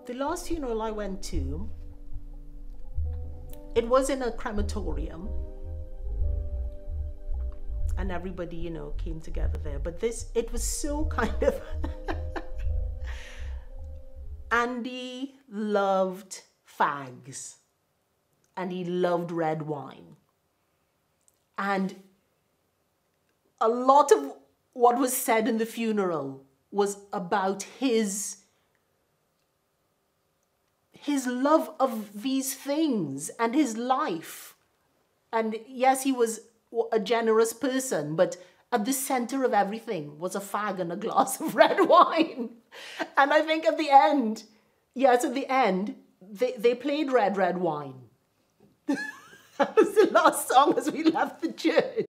The last funeral I went to, it was in a crematorium. And everybody, you know, came together there. But it was so kind of... Andy loved fags. And he loved red wine. And a lot of what was said in the funeral was about his love of these things and his life. And yes, he was a generous person, but at the center of everything was a fag and a glass of red wine. And I think at the end, yes, at the end, they played Red, Red Wine. That was the last song as we left the church.